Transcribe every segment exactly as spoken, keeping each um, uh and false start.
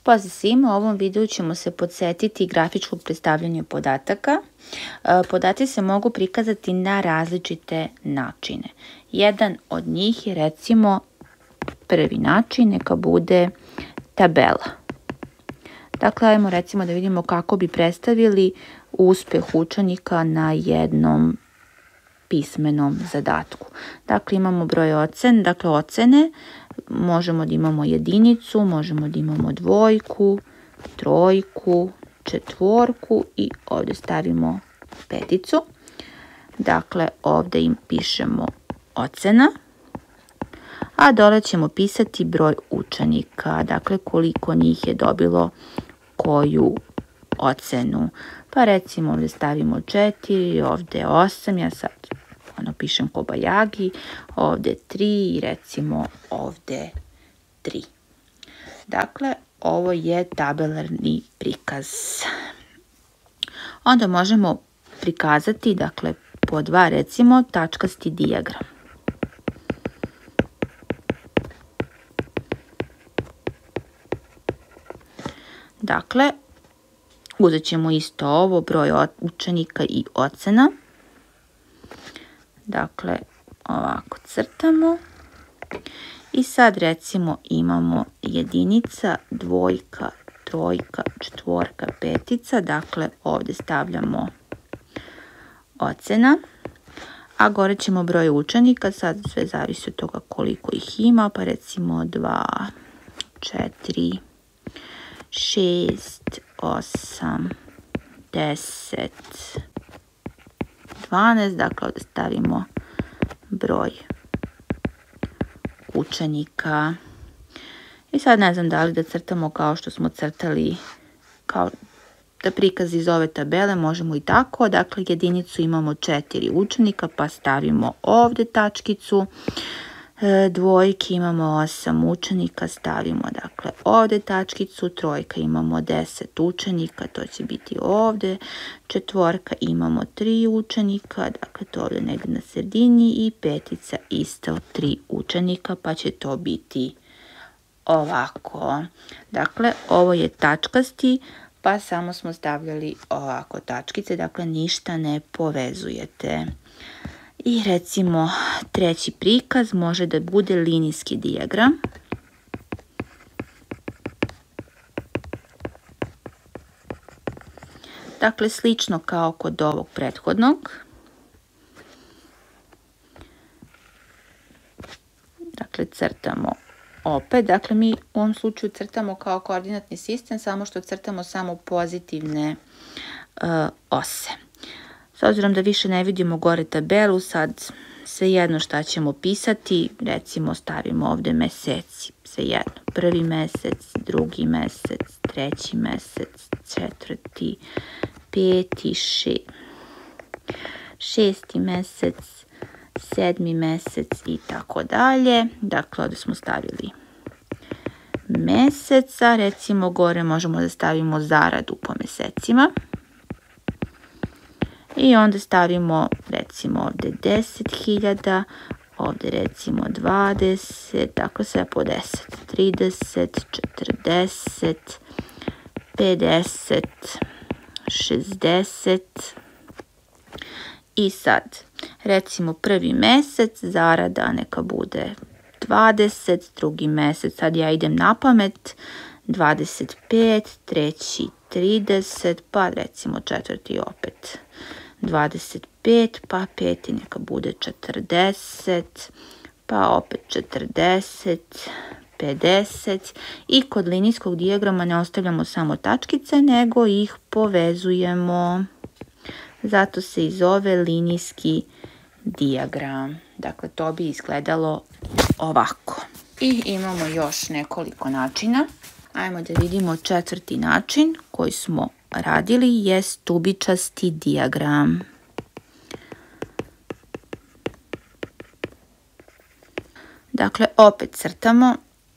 Pozdrav svima, u ovom videu ćemo se podsjetiti grafičkog predstavljanja podataka. Podaci se mogu prikazati na različite načine. Jedan od njih je recimo prvi način, neka bude tabela. Dakle, ajmo recimo da vidimo kako bi predstavili uspeh učenika na jednom pismenom zadatku. Dakle, imamo broj ocen, dakle ocene, možemo da imamo jedinicu, možemo da imamo dvojku, trojku, četvorku i ovdje stavimo peticu. Dakle, ovdje im pišemo ocena, a dole ćemo pisati broj učenika, dakle koliko njih je dobilo koju ocenu. Pa recimo ovdje stavimo četiri, ovdje osam, ja sad ono pišem Kobayagi, ovdje tri i recimo ovdje tri. Dakle, ovo je tabelarni prikaz. Onda možemo prikazati, dakle, po dva recimo tačkasti dijagram. Dakle, uzet ćemo isto ovo, broj učenika i ocena. Dakle, ovako crtamo. I sad recimo imamo jedinica, dvojka, trojka, četvorka, petica. Dakle, ovdje stavljamo ocena. A gore ćemo broj učenika, sad sve zavisi od toga koliko ih ima. Pa recimo dva, četiri, šest, osam, deset, dvanaest, dakle ovdje stavimo broj učenika. I sad ne znam da li da crtamo kao što smo crtali, kao da prikaz iz ove tabele, možemo i tako. Dakle, jedinicu imamo četiri učenika, pa stavimo ovdje tačkicu. Dvojke imamo osam učenika, stavimo dakle ovdje tačkicu, trojka imamo deset učenika, to će biti ovdje, četvorka imamo tri učenika, dakle to ovdje negdje na sredini i petica isto tri učenika, pa će to biti ovako. Dakle, ovo je tačkasti, pa samo smo stavljali ovako tačkice, dakle ništa ne povezujete. I recimo treći prikaz može da bude linijski dijagram. Dakle, slično kao kod ovog prethodnog. Dakle, crtamo opet. Dakle, mi u ovom slučaju crtamo kao koordinatni sistem, samo što crtamo samo pozitivne uh, ose. S obzirom da više ne vidimo gore tabelu, sad svejedno šta ćemo pisati, recimo stavimo ovdje meseci, svejedno, prvi mesec, drugi mesec, treći mesec, četvrti, peti, še, šesti mesec, sedmi mesec i tako dalje. Dakle, ovdje smo stavili meseca, recimo gore možemo da stavimo zaradu po mesecima. I onda stavimo recimo ovdje deset hiljada, ovdje recimo dvadeset, tako sve po deset, trideset, četrdeset, pedeset, šezdeset. I sad recimo prvi mesec zarada neka bude dvadeset, drugi mesec, sad ja idem na pamet, dvadeset pet, treći trideset, pa recimo četvrti opet dvadeset pet, pa peti neka bude četrdeset, pa opet četrdeset, pedeset. I kod linijskog dijagrama ne ostavljamo samo tačkice, nego ih povezujemo. Zato se i zove linijski dijagram. Dakle, to bi izgledalo ovako. I imamo još nekoliko načina. Ajmo da vidimo četvrti način koji smo radili je stubičasti dijagram. Dakle, opet crtamo.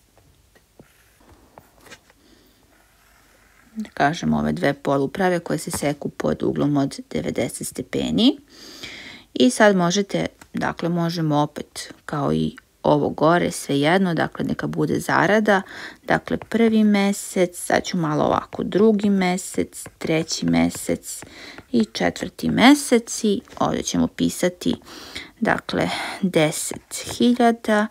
Da kažemo ove dve poluprave koje se seku pod uglom od devedeset stepeni. I sad možete, dakle možemo opet kao i ovo gore, svejedno, dakle neka bude zarada. Dakle, prvi mesec, sad ću malo ovako, drugi mesec, treći mesec i četvrti mesec i ovdje ćemo pisati, dakle, deset hiljada,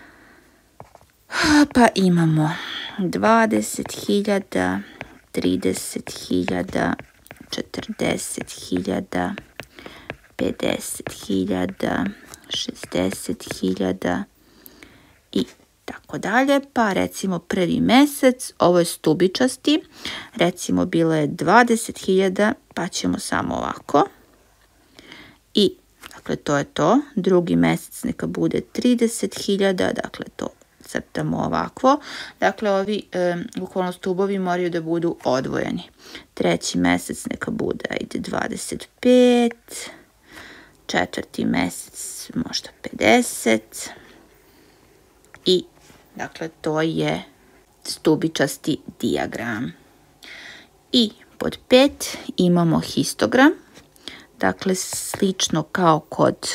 pa imamo dvadeset hiljada, trideset hiljada, četrdeset hiljada, pedeset hiljada, šezdeset hiljada i tako dalje. Pa recimo prvi mesec, ovo je stubičasti, recimo bilo je dvadeset hiljada, pa ćemo samo ovako. I dakle to je to. Drugi mesec neka bude trideset hiljada, dakle to crtamo ovako. Dakle, ovi e, bukvalno stubovi moraju da budu odvojeni. Treći mesec neka bude, ajde, dvadeset pet, četvrti mesec možda pedeset i dakle to je stubičasti dijagram. I pod pet imamo histogram, dakle slično kao kod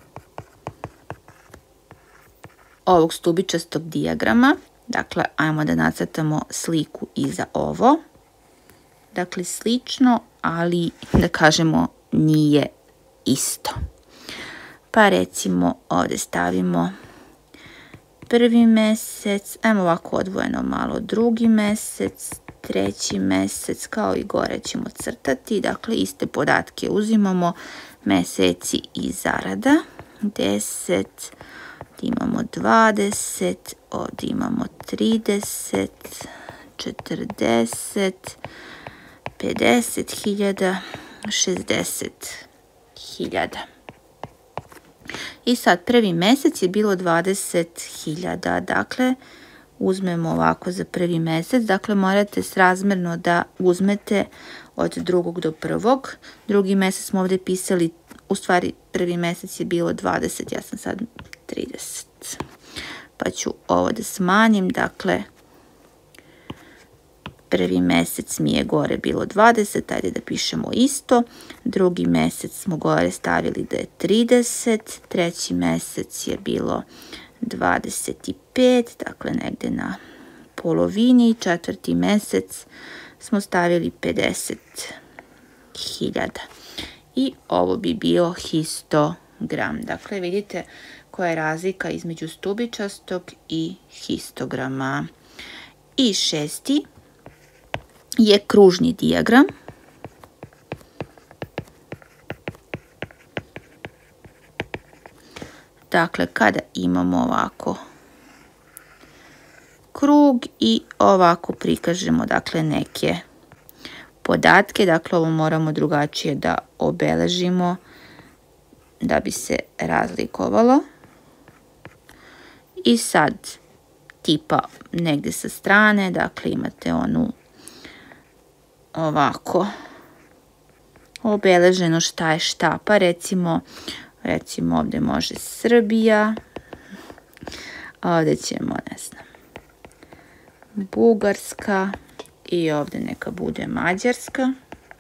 ovog stubičastog dijagrama. Dakle, ajmo da nacrtamo sliku i za ovo. Dakle, slično, ali da kažemo nije isto. Pa recimo ovdje stavimo prvi mesec, ajmo ovako odvojeno malo, drugi mesec, treći mesec, kao i gore ćemo crtati. Dakle, iste podatke uzimamo, meseci i zarada. deset, imamo dvadeset, ovdje imamo trideset, četrdeset, pedeset hiljada, šezdeset hiljada. I sad prvi mesec je bilo dvadeset hiljada, dakle uzmemo ovako za prvi mesec, dakle morate srazmjerno da uzmete od drugog do prvog. Drugi mesec smo ovdje pisali, u stvari prvi mesec je bilo dvadeset, ja sam sad trideset. Pa ću ovo da smanjim, dakle prvi mesec mi je gore bilo dvadeset, ajde da pišemo isto. Drugi mesec smo gore stavili da je trideset, treći mesec je bilo dvadeset pet, dakle negdje na polovini, četvrti mesec smo stavili pedeset hiljada. I ovo bi bio histogram. Dakle, vidite koja je razlika između stubičastog i histograma. I šesti je kružni dijagram. Dakle, kada imamo ovako krug i ovako prikažemo, dakle, neke podatke, dakle, ovo moramo drugačije da obeležimo da bi se razlikovalo. I sad, tipa negdje sa strane, dakle, imate onu ovako obeleženo šta je šta, pa recimo recimo ovdje može Srbija, ovdje ćemo, ne znam, Bugarska i ovdje neka bude Mađarska.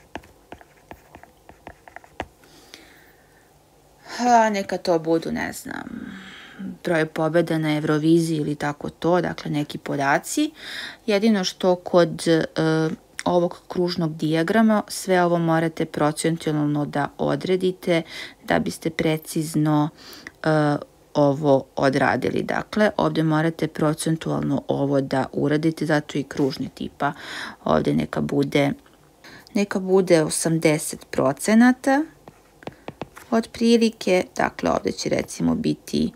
A neka to budu, ne znam, broj pobjeda na Euroviziji ili tako to, dakle neki podaci. Jedino što kod uh, ovog kružnog dijagrama sve ovo morate procentualno da odredite da biste precizno uh, ovo odradili. Dakle, ovdje morate procentualno ovo da uradite, zato i kružni tipa. Ovdje neka bude, neka bude osamdeset procenata otprilike, dakle ovdje će recimo biti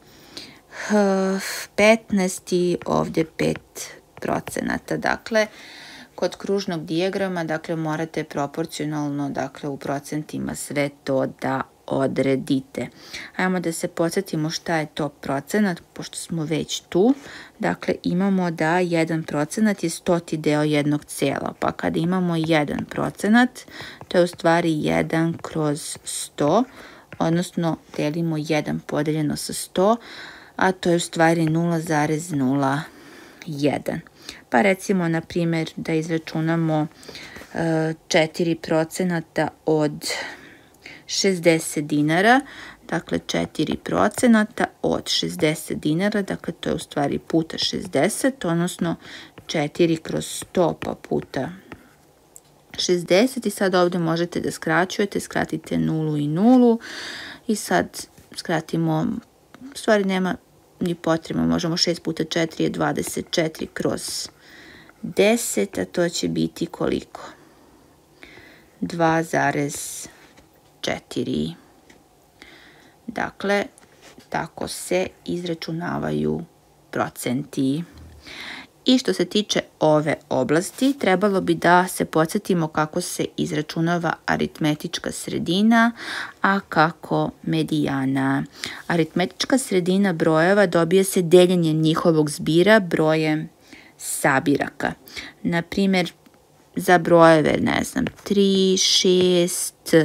petnaest i ovdje pet procenata. Dakle, kod kružnog dijagrama, dakle, morate proporcionalno, dakle, u procentima sve to da odredite. Ajmo da se podsjetimo šta je to procenat, pošto smo već tu. Dakle, imamo da jedan procenat je stoti deo jednog cijela, pa kada imamo jedan procenat, to je u stvari jedan kroz sto, odnosno delimo jedan podeljeno sa sto, a to je u stvari nula zarez nula jedan. Pa recimo, na primjer, da izračunamo četiri procenata od šezdeset dinara, dakle četiri procenata od šezdeset dinara, dakle to je u stvari puta šezdeset, odnosno četiri kroz sto pa puta šezdeset i sad ovdje možete da skraćujete, skratite nulu i nulu i sad skratimo, u stvari nema ni potreba, možemo šest puta četiri je dvadeset četiri kroz deset, a to će biti koliko? dva zarez četiri. Dakle, tako se izračunavaju procenti. I što se tiče ove oblasti, trebalo bi da se podsjetimo kako se izračunava aritmetička sredina, a kako medijana. Aritmetička sredina brojeva dobije se deljenjem njihovog zbira brojem sabiraka. Na primjer, za brojeve, ne znam, tri, šest,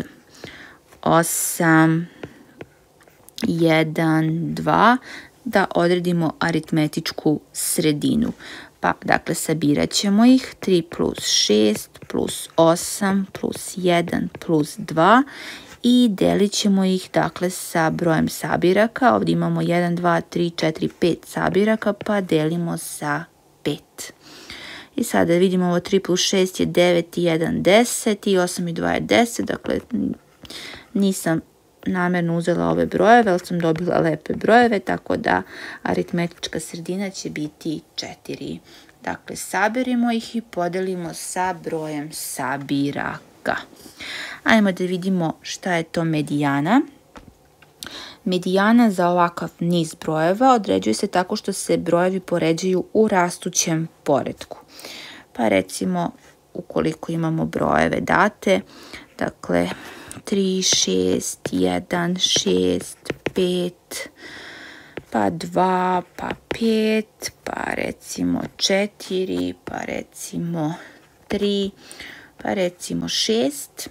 osam, jedan, dva, da odredimo aritmetičku sredinu. Pa, dakle, sabirat ćemo ih tri plus šest plus osam plus jedan plus dva i delit ćemo ih, dakle, sa brojem sabiraka. Ovdje imamo jedan, dva, tri, četiri, pet sabiraka, pa delimo sa pet. I sada vidimo ovo tri plus šest je devet i jedan deset i osam i dva je deset, dakle, nisam namjerno uzela ove brojeve, ali sam dobila lepe brojeve, tako da aritmetička sredina će biti četiri. Dakle, saberimo ih i podelimo sa brojem sabiraka. Ajmo da vidimo šta je to medijana. Medijana za ovakav niz brojeva određuje se tako što se brojevi poređuju u rastućem poretku. Pa recimo, ukoliko imamo brojeve date, dakle, tri, šest, jedan, šest, pet, pa dva, pa pet, pa recimo četiri, pa recimo tri, pa recimo šest.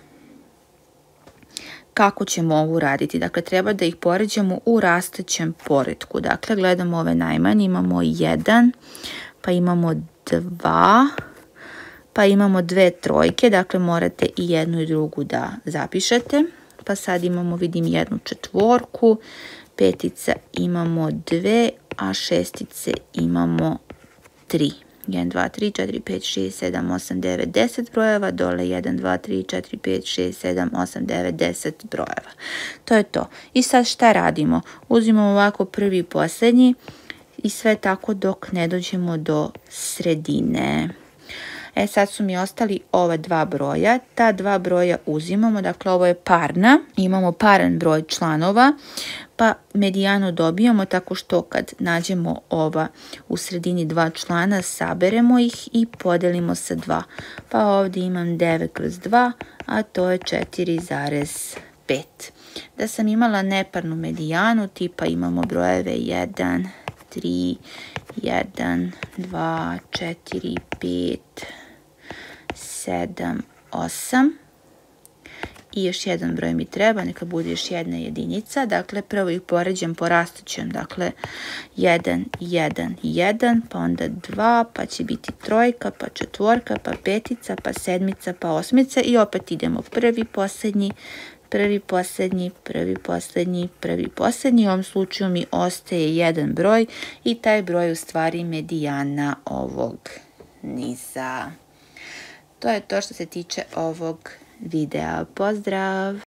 Kako ćemo ovo raditi? Dakle, treba da ih poređamo u rastućem poretku. Dakle, gledamo ove najmanje, imamo jedan, pa imamo dva, pa imamo dve trojke, dakle morate i jednu i drugu da zapišete. Pa sad imamo, vidim, jednu četvorku, petica imamo dve, a šestice imamo tri. jedan, dva, tri, četiri, pet, šest, sedam, osam, devet, deset brojeva, dole jedan, dva, tri, četiri, pet, šest, sedam, osam, devet, deset brojeva. To je to. I sad šta radimo? Uzimamo ovako prvi i posljednji i sve tako dok ne dođemo do sredine. E sad su mi ostali ova dva broja, ta dva broja uzimamo, dakle ovo je parna, imamo paran broj članova, pa medijanu dobijamo tako što kad nađemo ova u sredini dva člana, saberemo ih i podelimo sa dva. Pa ovdje imam devet kroz dva, a to je četiri zarez pet. Da sam imala neparnu medijanu, tipa imamo brojeve jedan, tri, jedan, dva, četiri, pet, sedam, osam i još jedan broj mi treba, neka bude još jedna jedinica, dakle prvo ih poređam po rastućem, dakle jedan, jedan, jedan, pa onda dva, pa će biti trojka, pa četvorka, pa petica, pa sedmica, pa osmica i opet idemo prvi, posljednji, prvi, posljednji, prvi, posljednji, prvi, posljednji. U ovom slučaju mi ostaje jedan broj i taj broj je u stvari medijana ovog niza. To je to što se tiče ovog videa. Pozdrav!